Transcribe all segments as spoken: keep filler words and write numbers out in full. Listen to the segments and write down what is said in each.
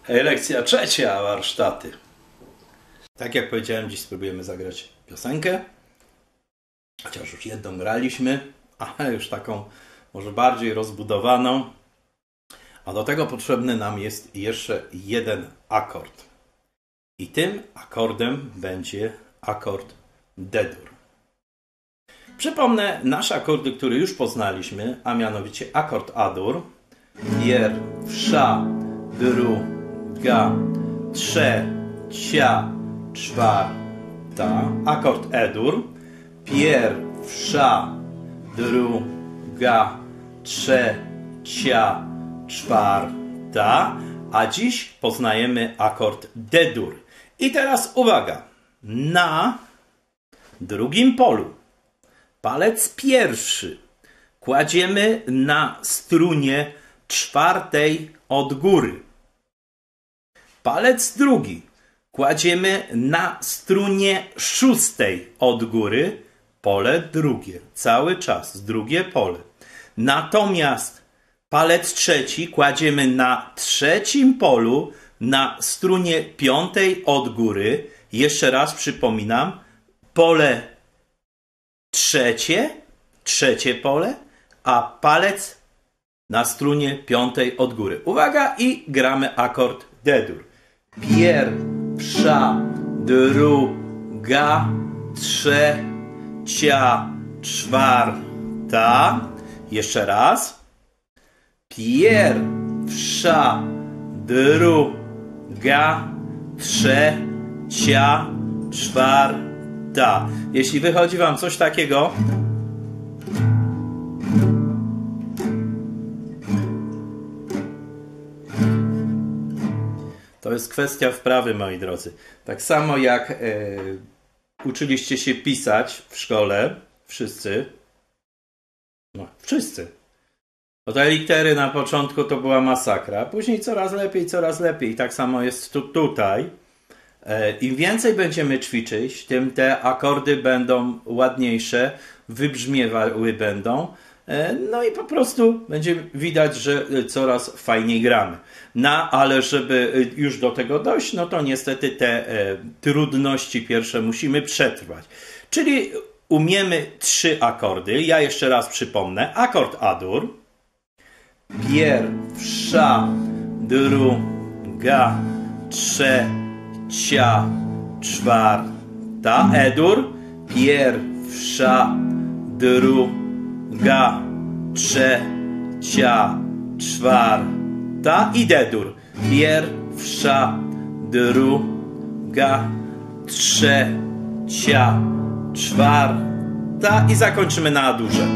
Lekcja trzecia, warsztaty. Tak jak powiedziałem, dziś spróbujemy zagrać piosenkę. Chociaż już jedną graliśmy, ale już taką może bardziej rozbudowaną. A do tego potrzebny nam jest jeszcze jeden akord. I tym akordem będzie akord D-dur. Przypomnę nasze akordy, które już poznaliśmy, a mianowicie akord A-dur, pierwsza, druga, trzecia, czwarta. Akord E-dur, pierwsza, druga, trzecia, czwarta. A dziś poznajemy akord D-dur. I teraz uwaga, na drugim polu palec pierwszy kładziemy na strunie czwartej od góry. Palec drugi kładziemy na strunie szóstej od góry. Pole drugie, cały czas, drugie pole. Natomiast palec trzeci kładziemy na trzecim polu na strunie piątej od góry. Jeszcze raz przypominam, pole trzecie, trzecie pole, a palec na strunie piątej od góry. Uwaga i gramy akord D-dur. Pierwsza, druga, trzecia, czwarta. Jeszcze raz. Pierwsza, druga, trzecia, czwarta. Jeśli wychodzi wam coś takiego, to jest kwestia wprawy, moi drodzy. Tak samo jak e, uczyliście się pisać w szkole, wszyscy, no wszyscy, bo te litery na początku to była masakra, później coraz lepiej, coraz lepiej. I tak samo jest tu, tutaj. E, Im więcej będziemy ćwiczyć, tym te akordy będą ładniejsze, wybrzmiewały będą. No i po prostu będzie widać, że coraz fajniej gramy. No ale żeby już do tego dojść, no to niestety te e, trudności pierwsze musimy przetrwać. Czyli umiemy trzy akordy. Ja jeszcze raz przypomnę. Akord A-dur. Pierwsza, druga, trzecia, czwarta. E-dur. Pierwsza, druga, trzecia, czwarta i D-dur. Pierwsza, druga, trzecia, czwarta i zakończymy na A-durze.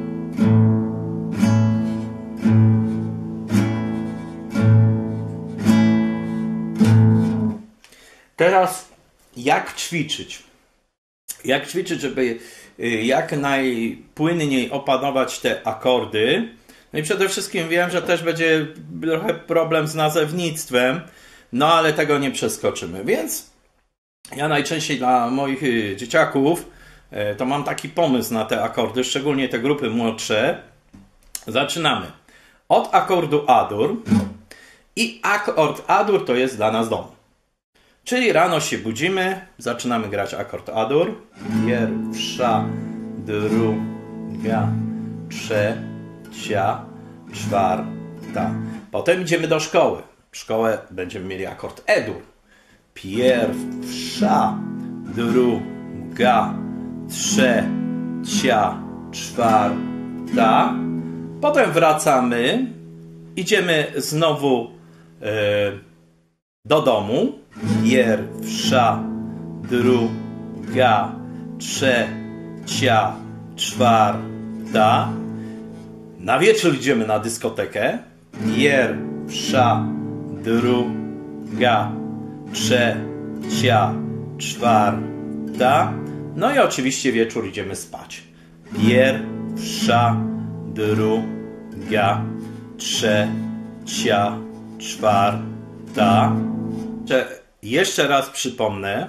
Teraz jak ćwiczyć? Jak ćwiczyć, żeby jak najpłynniej opanować te akordy. No i przede wszystkim wiem, że też będzie trochę problem z nazewnictwem, no ale tego nie przeskoczymy. Więc ja najczęściej dla moich dzieciaków to mam taki pomysł na te akordy, szczególnie te grupy młodsze. Zaczynamy od akordu A-dur i akord A-dur to jest dla nas dom. Czyli rano się budzimy, zaczynamy grać akord A-dur. Pierwsza, druga, trzecia, czwarta. Potem idziemy do szkoły. W szkołę będziemy mieli akord E-dur. Pierwsza, druga, trzecia, czwarta. Potem wracamy. Idziemy znowu yy, do domu. Pierwsza, druga, trzecia, czwarta. Na wieczór idziemy na dyskotekę. Pierwsza, druga, trzecia, czwarta. No i oczywiście wieczór idziemy spać. Pierwsza, druga, trzecia, czwarta. Jeszcze raz przypomnę.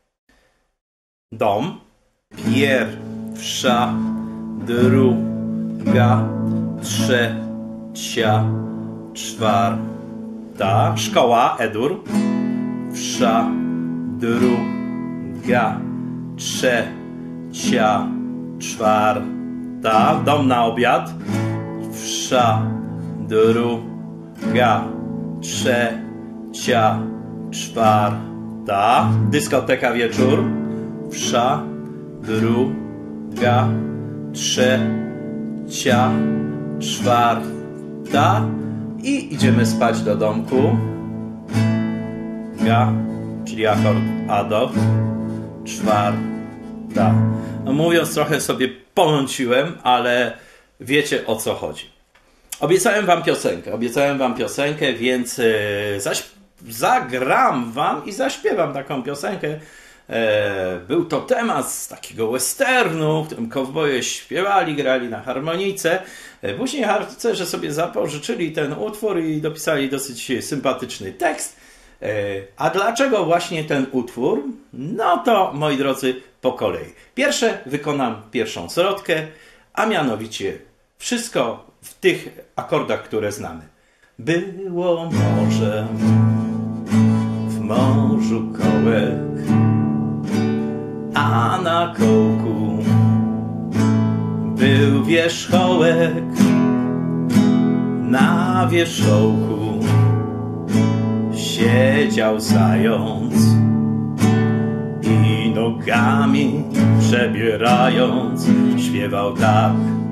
Dom. Pierwsza, druga, trzecia, czwarta. ta. Szkoła, edur. Wsza, druga, trzecia, czwarta. Dom na obiad. Wsza, druga, trzecia, czwarta. Dyskoteka wieczór. Wsza, druga, trzecia, czwarta. I idziemy spać do domku. Ga, czyli akord A do. Czwarta. No mówiąc, trochę sobie pomąciłem, ale wiecie, o co chodzi. Obiecałem wam piosenkę. Obiecałem wam piosenkę, więc yy, zaś zagram wam i zaśpiewam taką piosenkę. E, był to temat z takiego westernu, w którym kowboje śpiewali, grali na harmonice. E, później harcerze sobie zapożyczyli ten utwór i dopisali dosyć sympatyczny tekst. E, a dlaczego właśnie ten utwór? No to, moi drodzy, po kolei. Pierwsze wykonam pierwszą zwrotkę, a mianowicie wszystko w tych akordach, które znamy. Było morze, w morzu kołek, a na kołku był wierzchołek. Na wierzchołku siedział zając i nogami przebierając śpiewał tak.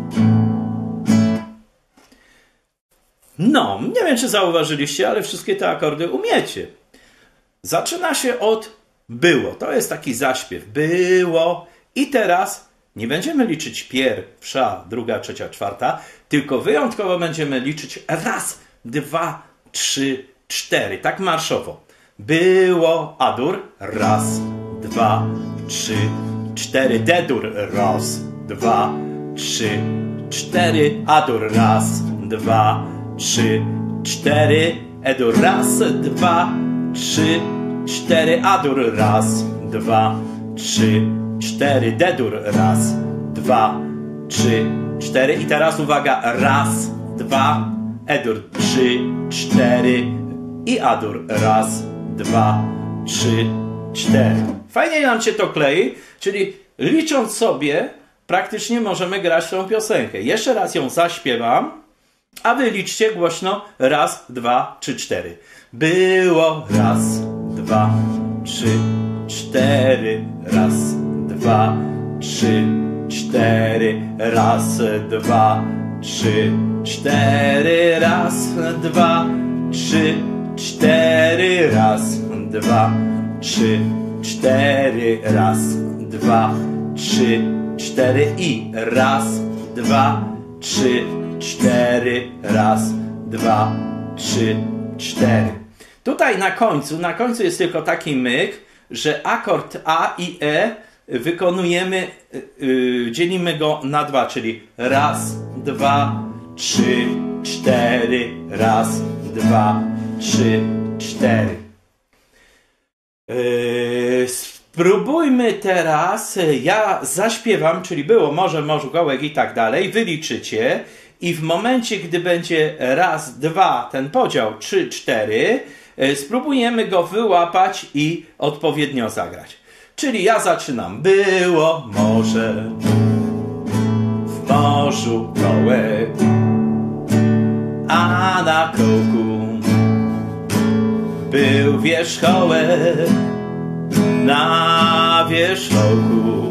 No, nie wiem, czy zauważyliście, ale wszystkie te akordy umiecie. Zaczyna się od było. To jest taki zaśpiew. Było. I teraz nie będziemy liczyć pierwsza, druga, trzecia, czwarta, tylko wyjątkowo będziemy liczyć raz, dwa, trzy, cztery. Tak marszowo. Było A-dur. Raz, dwa, trzy, cztery. D-dur. Raz, dwa, trzy, cztery. A-dur. Raz, dwa, trzy, cztery. E-dur. Raz, dwa, trzy, cztery. A-dur. Raz, dwa, trzy, cztery. D-dur. Raz, dwa, trzy, cztery. I teraz uwaga. Raz, dwa, E-dur. Trzy, cztery. I A-dur. Raz, dwa, trzy, cztery. Fajnie nam się to klei, czyli licząc sobie praktycznie możemy grać tą piosenkę. Jeszcze raz ją zaśpiewam, a wy liczcie głośno. Raz, dwa, trzy, cztery. Było raz, dwa, trzy, cztery. Raz, dwa, trzy, cztery. Raz, dwa, trzy, cztery. Raz, dwa, trzy, cztery. Raz, dwa, trzy, cztery. Raz, dwa, trzy, cztery. I raz, dwa, trzy, cztery. Raz, dwa, trzy, cztery. Tutaj na końcu, na końcu jest tylko taki myk, że akord A i E wykonujemy, yy, dzielimy go na dwa, czyli raz, dwa, trzy, cztery, raz, dwa, trzy, cztery. Yy, spróbujmy teraz, ja zaśpiewam, czyli było morze, morzu, kołek i tak dalej, wyliczycie i w momencie, gdy będzie raz, dwa, ten podział, trzy, cztery, spróbujemy go wyłapać i odpowiednio zagrać. Czyli ja zaczynam. Było morze, w morzu kołek, a na kołku był wierzchołek. Na wierzchołku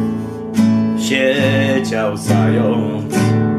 siedział zając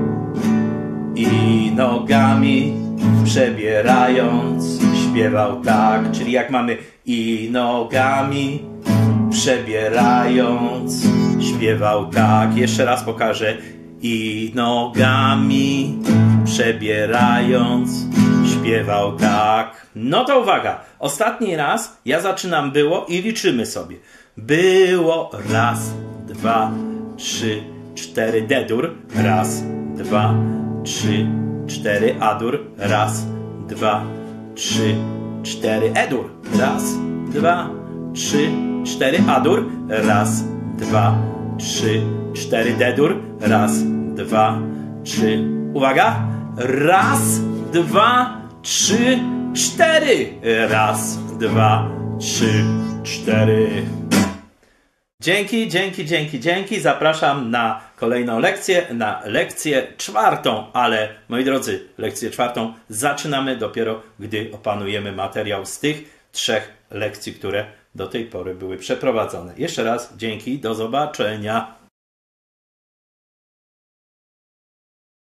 i nogami przebierając śpiewał tak, czyli jak mamy i nogami przebierając śpiewał tak. Jeszcze raz pokażę. I nogami przebierając śpiewał tak. No to uwaga, ostatni raz ja zaczynam było i liczymy sobie. Było raz, dwa, trzy, cztery. D-dur. Raz, dwa, trzy, cztery. A-dur. Raz, dwa, trzy, cztery. E-dur. Raz, dwa, trzy, cztery. A-dur. Raz, dwa, trzy, cztery. D-dur. Raz, dwa, trzy. Uwaga. Raz, dwa, trzy, cztery. Raz, dwa, trzy, cztery. Dzięki, dzięki, dzięki, dzięki. Zapraszam na kolejną lekcję, na lekcję czwartą, ale moi drodzy, lekcję czwartą zaczynamy dopiero, gdy opanujemy materiał z tych trzech lekcji, które do tej pory były przeprowadzone. Jeszcze raz dzięki, do zobaczenia.